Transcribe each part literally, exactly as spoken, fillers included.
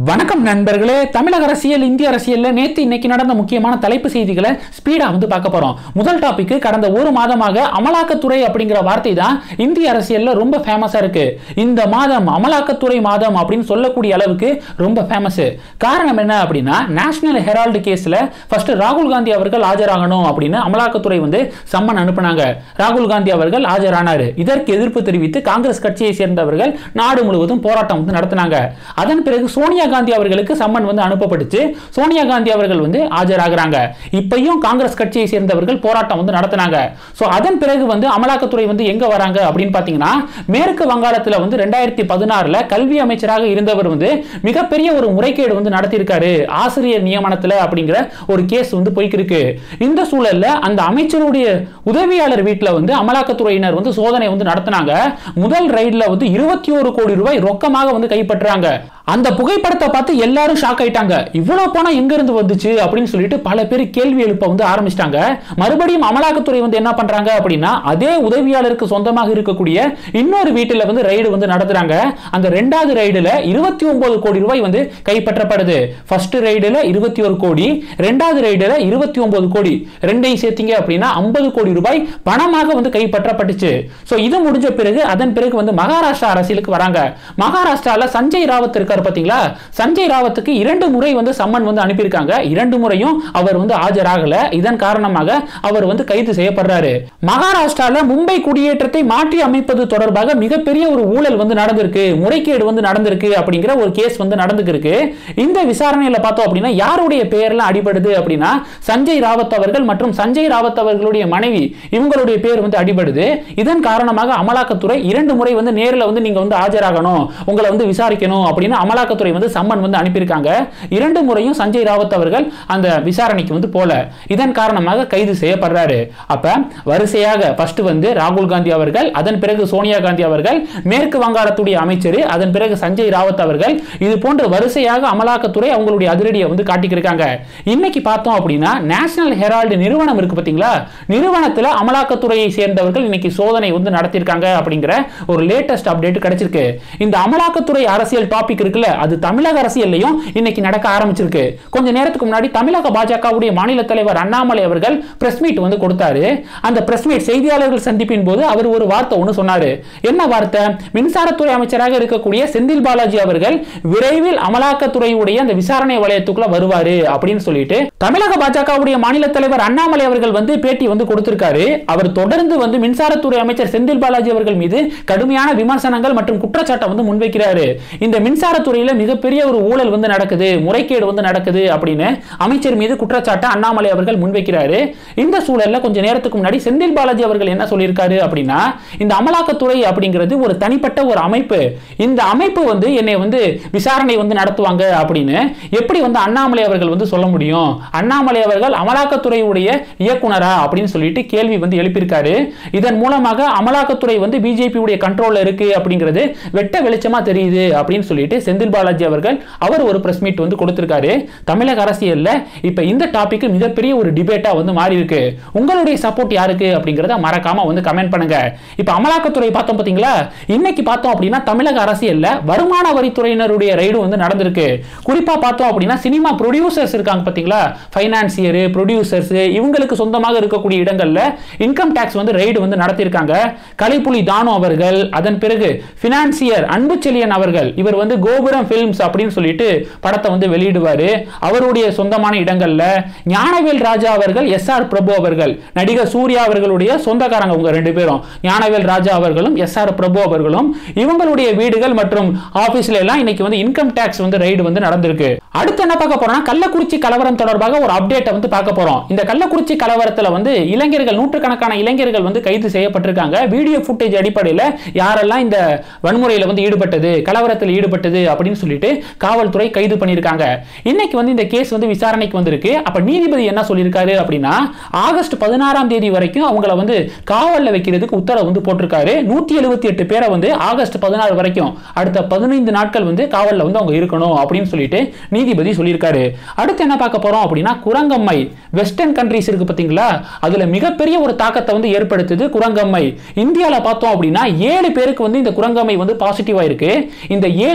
வணக்கம் நண்பர்களே. தமிழக அரசியல், இந்திய அரசியல்ல நேத்து இன்னைக்கு நடந்த முக்கியமான தலைப்பு செய்திகளை ஸ்பீடா வந்து பார்க்க போறோம். முதல் டாபிக், கடந்த ஒரு மாதமாக அமலாக்கத்துறை அப்படிங்கிற வார்த்தை தான் இந்திய அரசியல்ல ரொம்ப ஃபேமஸா இருக்கு. இந்த மாதம் அமலாக்கத்துறை மாதம் அப்படின்னு சொல்லக்கூடிய அளவுக்கு ரொம்ப ஃபேமஸ். காரணம் என்ன அப்படின்னா, நேஷனல் ஹெரால்டு கேஸ்ல ஃபர்ஸ்ட் ராகுல் காந்தி அவர்கள் ஆஜராகணும் அப்படின்னு அமலாக்கத்துறை வந்து சம்மன் அனுப்புனாங்க. ராகுல் காந்தி அவர்கள் ஆஜரானாரு. இதற்கு எதிர்ப்பு தெரிவித்து காங்கிரஸ் கட்சியை சேர்ந்தவர்கள் நாடு முழுவதும் போராட்டம் வந்து நடத்தினாங்க. அதன் பிறகு சோனியா காந்தி அவர்களுக்கு சம்மன் வந்து அனுப்பப்பட்டுச்சு. சோனியா காந்தி அவர்கள் வந்து ஆஜராகிறாங்க. இப்பயும் காங்கிரஸ் கட்சியை சேர்ந்தவர்கள் போராட்டம் வந்து நடத்தினாங்க. சோ அதன் பிறகு வந்து அமலாக்கத்துறை வந்து எங்க வராங்க அப்படின்னு பாத்தீங்கன்னா, மேற்கு வங்காளத்துல வந்து ரெண்டாயிரத்தி பதினாறுல கல்வி அமைச்சராக இருந்தவர் வந்து மிகப்பெரிய ஒரு முறைகேடு வந்து நடத்தியிருக்காரு ஆசிரியர் நியமனத்துல அப்படிங்கிற ஒரு கேஸ் வந்து போய்க்கு இருக்கு. இந்த சூழல்ல அந்த அமைச்சருடைய உதவியாளர் வீட்டுல வந்து அமலாக்கத்துறையினர் வந்து சோதனை வந்து நடத்தினாங்க. முதல் ரைட்ல வந்து இருபத்தி ஒரு கோடி ரூபாய் ரொக்கமாக வந்து கைப்பற்றாங்க. அந்த புகைப்படத்தை பார்த்து எல்லாரும் ஷாக் ஆயிட்டாங்க. இவ்வளவு பணம் எங்க இருந்து வந்துச்சு அப்படின்னு சொல்லிட்டு பல பேர் கேள்வி எழுப்ப வந்து ஆரம்பிச்சிட்டாங்க. மறுபடியும் அமலாக்கத்துறை வந்து என்ன பண்றாங்க அப்படின்னா, அதே உதவியாளருக்கு சொந்தமாக இருக்கக்கூடிய இன்னொரு வீட்டுல வந்து ரைடு வந்து நடத்துறாங்க. அந்த ரெண்டாவது ரைடுல இருபத்தி ஒன்பது கோடி ரூபாய் வந்து கைப்பற்றப்படுது. ஃபர்ஸ்ட் ரைடுல இருபத்தி ஒரு கோடி, ரெண்டாவது ரைடுல இருபத்தி ஒன்பது கோடி, ரெண்டையும் சேர்த்தீங்க அப்படின்னா ஐம்பது கோடி ரூபாய் பணமாக வந்து கைப்பற்றப்பட்டுச்சு. சோ இது முடிஞ்ச பிறகு அதன் பிறகு வந்து மகாராஷ்டிரா அரசியலுக்கு வராங்க. மகாராஷ்டிரால சஞ்சய் ராவத் இருக்கார் பாத்தீங்களா, சஞ்சய் ராவத்துக்கு இரண்டு முறை வந்து சம்மன் வந்து அனுப்பியிருக்காங்க. இரண்டு முறையும் அவர் வந்து ஆஜராகல. இதன் காரணமாக அவர் வந்து கைது செய்யப்படுறாரு. மகாராஷ்டிரால மும்பை குடியேற்றத்தை மாற்றி அமைப்பது தொடர்பாக மிகப்பெரிய ஒரு ஊழல் வந்து நடந்திருக்கு, முறைகேடு வந்து நடந்திருக்கு அப்படிங்கிற ஒரு கேஸ் வந்து நடந்துருக்கு. இந்த விசாரணையில பார்த்தோம் அப்படின்னா யாருடைய பெயர்லாம் அடிபடுது அப்படின்னா, சஞ்சய் ராவத் அவர்கள் மற்றும் சஞ்சய் ராவத் அவர்களுடைய மனைவி இவங்களுடைய பேர் வந்து அடிபடுது. இதன் காரணமாக அமலாக்கத்துறை இரண்டு முறை வந்து நேரில் வந்து நீங்க வந்து ஆஜராகணும், உங்களை வந்து விசாரிக்கணும் அப்படின்னு அமலாக்கத்துறை வந்து சம்மன் வந்து அனுப்பியிருக்காங்க. இரண்டு முறையும் சஞ்சய் ராவத் அவர்கள் அந்த விசாரணைக்கு வந்து போல. இதன் காரணமாக கைது செய்யப்படுறாரு. அப்ப வரிசையாக ஃபர்ஸ்ட் வந்து ராகுல் காந்தி அவர்கள், அதன் பிறகு சோனியா காந்தி அவர்கள், மேற்கு வங்காளத்துடைய அமைச்சர், அதன் பிறகு சஞ்சய் ராவத் அவர்கள், இது போன்ற வரிசையாக அமலாக்கத்துறை அவங்களுடைய அதிரடியை வந்து காட்டிக்கிருக்காங்க. இன்னைக்கு பார்த்தோம் அப்படின்னா, நேஷனல் ஹெரால்டு நிறுவனம் இருக்கு பாத்தீங்களா, நிறுவனத்துல அமலாக்கத்துறையை சேர்ந்தவர்கள் இன்னைக்கு சோதனை வந்து நடத்தியிருக்காங்க அப்படிங்கிற ஒரு லேட்டஸ்ட் அப்டேட் கிடைச்சிருக்கு. இந்த அமலாக்கத்துறை அரசியல் டாபிக் இருக்குல்ல, அது தமிழக அரசியல்லையும் இன்னைக்கு நடக்க ஆரம்பிச்சிருக்கு. கொஞ்ச நேரத்துக்கு முன்னாடி தமிழக பாஜகவுடைய மாநில தலைவர் அண்ணாமலை அவர்கள் பிரஸ் மீட் வந்து கொடுத்தாரு. அந்த பிரஸ் மீட் செய்தியாளர்கள் சந்திப்பின் போது அவர் ஒரு வார்த்தை ஒன்று சொன்னாரு. என்ன வார்த்தை? மின்சாரத்துறை அமைச்சராக இருக்கக்கூடிய செந்தில் பாலாஜி அவர்கள் விரைவில் அமலாக்கத்துறையுடைய அந்த விசாரணை வளையத்துக்குள்ள வருவாரு அப்படின்னு சொல்லிட்டு தமிழக பாஜகவுடைய மாநில தலைவர் அண்ணாமலை அவர்கள் வந்து பேட்டி வந்து கொடுத்திருக்காரு. அவர் தொடர்ந்து வந்து மின்சாரத்துறை அமைச்சர் செந்தில் பாலாஜி அவர்கள் மீது கடுமையான விமர்சனங்கள் மற்றும் குற்றச்சாட்டை வந்து முன்வைக்கிறாரு. இந்த மின்சாரத்துறையில மிகப்பெரிய ஒரு ஊழல் வந்து நடக்குது, முறைகேடு வந்து நடக்குது அப்படின்னு அமைச்சர் மீது குற்றச்சாட்டை அண்ணாமலை அவர்கள் முன்வைக்கிறாரு. இந்த சூழல்ல கொஞ்ச நேரத்துக்கு முன்னாடி செந்தில் பாலாஜி அவர்கள் என்ன சொல்லியிருக்காரு அப்படின்னா, இந்த அமலாக்கத்துறை அப்படிங்கிறது ஒரு தனிப்பட்ட ஒரு அமைப்பு, இந்த அமைப்பு வந்து என்னை வந்து விசாரணை வந்து நடத்துவாங்க அப்படின்னு எப்படி வந்து அண்ணாமலை அவர்கள் வந்து சொல்ல முடியும்? அண்ணாமலை அவர்கள் அமலாக்கத்துறையுடைய இயக்குனரா அப்படின்னு சொல்லிட்டு கேள்வி வந்து எழுப்பியிருக்காரு. இதன் மூலமாக அமலாக்கத்துறை வந்து பிஜேபி உடைய கண்ட்ரோல்ல இருக்கு அப்படிங்கிறது வெட்ட வெளிச்சமா தெரியுது அப்படின்னு சொல்லிட்டு செந்தில் பாலாஜி அவர்கள் அவர் ஒரு பிரஸ் மீட் வந்து கொடுத்திருக்காரு. தமிழக அரசியல்ல இப்ப இந்த டாபிக் மிகப்பெரிய ஒரு டிபேட்டா வந்து மாறி இருக்கு. உங்களுடைய சப்போர்ட் யாருக்கு அப்படிங்கறத மறக்காம வந்து கமெண்ட் பண்ணுங்க. இப்ப அமலாக்கத்துறை பார்த்தோம் பாத்தீங்களா, இன்னைக்கு பார்த்தோம் அப்படின்னா தமிழக அரசியல்ல வருமான வரித்துறையினருடைய ரைடு வந்து நடந்திருக்கு. குறிப்பா பார்த்தோம் அப்படின்னா சினிமா ப்ரொடியூசர்ஸ் இருக்காங்க பாத்தீங்களா, ஃபைனான்சியர், ப்ரொடியூசர்ஸ், இவங்களுக்கு சொந்தமாக இருக்கக்கூடிய இடங்கள்ல இன்கம் டாக்ஸ் வந்து ரைடு வந்து நடத்தியிருக்காங்க. கலைப்புலி தானு அவர்கள், அதன் பிறகு பினான்சியர் அன்பு செழியன் அவர்கள், இவர் வந்து கோபுரம் பிலிம்ஸ் அப்படின்னு சொல்லிட்டு படத்தை வந்து வெளியிடுவாரு. அவருடைய சொந்தமான இடங்கள்ல ஞானவேல் ராஜா அவர்கள், எஸ் ஆர் பிரபு அவர்கள், நடிகர் சூர்யா அவர்களுடைய சொந்தக்காரங்க உங்க ரெண்டு பேரும், ஞானவேல் ராஜா அவர்களும் எஸ் ஆர் பிரபு அவர்களும், இவங்களுடைய வீடுகள் மற்றும் ஆபீஸ்ல எல்லாம் இன்னைக்கு வந்து இன்கம் டாக்ஸ் வந்து ரைடு வந்து நடந்திருக்கு. அடுத்து என்ன பார்க்க போறோம்னா, கள்ளக்குறிச்சி கலவரம் தொடர்பாக ஒரு அப்டேட் வந்து பார்க்க போறோம். இந்த கள்ளக்குறிச்சி கலவரத்துல வந்து இளைஞர்கள், நூற்றுக்கணக்கான இளைஞர்கள் வந்து கைது செய்யப்பட்டிருக்காங்க. வீடியோ ஃபுட்டேஜ் அடிப்படையில் யாரெல்லாம் இந்த வன்முறையில வந்து ஈடுபட்டது, கலவரத்தில் ஈடுபட்டது அப்படின்னு சொல்லிட்டு காவல்துறை கைது பண்ணிருக்காங்க. இன்னைக்கு வந்து இந்த கேஸ் வந்து விசாரணைக்கு வந்திருக்கு. அப்ப நீதிபதி என்ன சொல்லியிருக்காரு அப்படின்னா, ஆகஸ்ட் பதினாறாம் தேதி வரைக்கும் அவங்கள வந்து காவல்ல வைக்கிறதுக்கு உத்தரவு வந்து போட்டிருக்காரு. நூத்தி எழுபத்தி எட்டு பேரை வந்து ஆகஸ்ட் பதினாறு வரைக்கும் அடுத்த பதினைந்து நாட்கள் வந்து காவல்ல வந்து அவங்க இருக்கணும் அப்படின்னு சொல்லிட்டு நீதிபதி சொல்லியிருக்காரு. அடுத்து என்ன பார்க்க போறோம் அப்படின்னா, குரங்கம்மை வெஸ்டர்ன் கண்ட்ரீஸ் இருக்கு பாத்தீங்களா, அதுல மிகப்பெரிய ஒரு தாக்கத்தை வந்து ஏற்படுத்துது குரங்கம்மை. இந்தியால பார்த்தோம் அப்படின்னா ஏழு பேருக்கு வந்து இந்த குரங்கம்மை வந்து பாசிட்டிவா இருக்கு. இந்த ஏழு கேசஸ்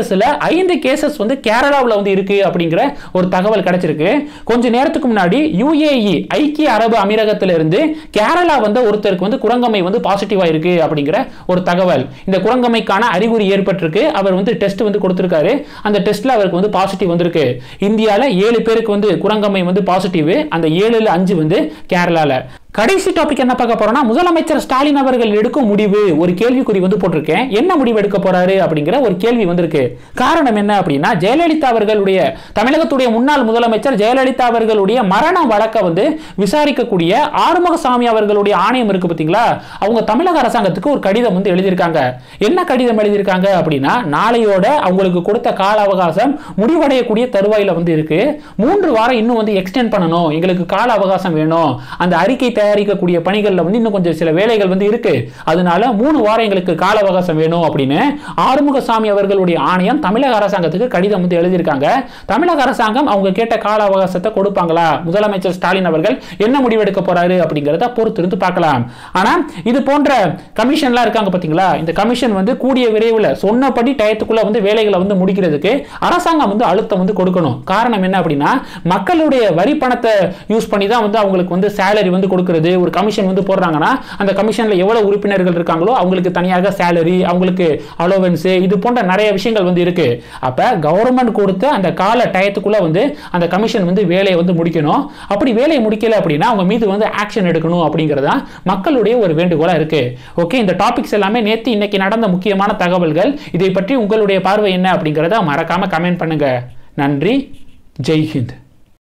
கேசஸ்ல ஐந்து கேசஸ் வந்து கேரளாவில் வந்து இருக்கு அப்படிங்கிற ஒரு தகவல் கிடைச்சிருக்கு. கொஞ்ச நேரத்துக்கு முன்னாடி யுஏஇ ஐக்கிய அரபு அமீரகத்திலிருந்து கேரளா வந்த ஒருத்தருக்கு வந்து குரங்கம்மை வந்து பாசிட்டிவா இருக்கு அப்படிங்கிற ஒரு தகவல். இந்த குரங்கம்மைக்கான அறிகுறி ஏற்பட்டிருக்கு. அவர் வந்து டெஸ்ட் வந்து கொடுத்திருக்காரு. அந்த டெஸ்ட்ல அவருக்கு வந்து பாசிட்டிவ் வந்திருக்கு. இந்தியால ஏழு பேருக்கு வந்து குரங்கம்மை வந்து பாசிட்டிவ். அந்த ஏழுல அஞ்சு வந்து கேரளால. கடைசி டாபிக் என்ன பார்க்க போறோம்னா, முதலமைச்சர் ஸ்டாலின் அவர்கள் எடுக்கும் முடிவு ஒரு கேள்விக்குறி வந்து போட்டிருக்கேன். என்ன முடிவு எடுக்க போறாரு அப்படிங்கிற ஒரு கேள்வி வந்திருக்கு. காரணம் என்ன அப்படின்னா, ஜெயலலிதா அவர்களுடைய தமிழகத்துடைய முன்னாள் முதலமைச்சர் ஜெயலலிதா அவர்களுடைய மரண வழக்கை வந்து விசாரிக்கக்கூடிய ஆறுமுகசாமி அவர்களுடைய ஆணையம் இருக்கு பார்த்தீங்களா, அவங்க தமிழக அரசாங்கத்துக்கு ஒரு கடிதம் வந்து எழுதியிருக்காங்க. என்ன கடிதம் எழுதியிருக்காங்க அப்படின்னா, நாளையோட அவங்களுக்கு கொடுத்த கால அவகாசம் முடிவடையக்கூடிய தருவாயில வந்து இருக்கு. மூன்று வாரம் இன்னும் வந்து எக்ஸ்டெண்ட் பண்ணணும், எங்களுக்கு கால அவகாசம் வேணும், அந்த அறிக்கை தயாரிக்கக்கூடிய பணிகள்ல வந்து இன்னும் கொஞ்சம் சில வேலைகள் வந்து இருக்கு, அதனால மூணு வாரம் எங்களுக்கு கால அவகாசம் வேணும் அப்படின்னு ஆறுமுகசாமி அவர்களுடைய ஆணையம் தமிழக அரசாங்கத்துக்கு கடிதம் வந்து எழுதியிருக்காங்க. தமிழக அரசாங்கம் அவங்க கேட்ட கால அவகாசத்தை கொடுப்பாங்களா, முதலமைச்சர் ஸ்டாலின் அவர்கள் என்ன முடிவெடுக்க போறாரு அப்படிங்கறத பொறுத்திருந்து பார்க்கலாம். ஆனா இது போன்ற கமிஷன்லாம் இருக்காங்க பாத்தீங்களா, இந்த கமிஷன் வந்து கூடிய விரைவில் சொன்னபடி டயத்துக்குள்ள வந்து வேலைகளை வந்து முடிக்கிறதுக்கு அரசாங்கம் வந்து அழுத்தம் வந்து கொடுக்கணும். காரணம் என்ன அப்படின்னா, மக்களுடைய வரி பணத்தை யூஸ் பண்ணி தான் வந்து அவங்களுக்கு வந்து சேலரி வந்து கொடுக்கிறது. ஒரு கமிஷன் வந்து போடுறாங்கன்னா அந்த கமிஷன்ல எவ்வளவு உறுப்பினர்கள் இருக்காங்களோ அவங்களுக்கு தனியாக சேலரி, அவங்களுக்கு அலோவன்ஸ், இது போன்ற நிறைய விஷயங்கள் வந்து இருக்கு. அப்ப கவர்மெண்ட் கொடுத்த அந்த கால டயத்துக்குள்ள வந்து அந்த கமிஷன் வந்து வேலையை வந்து முடிக்கணும். அப்படி வேலையை முடிக்கல அப்படின்னா அவங்க மீது வந்து ஆக்ஷன் எடுக்கணும் அப்படிங்கறத மக்களுடைய ஒரு வேண்டுகோளா இருக்கு. ஓகே, இந்த டாபிக்ஸ் எல்லாமே நேத்து இன்னைக்கு நடந்த முக்கியமான தகவல்கள். இதை பற்றி உங்களுடைய பார்வை என்ன அப்படிங்கறத மறக்காம கமெண்ட் பண்ணுங்க. நன்றி. ஜெய் ஹிந்த்.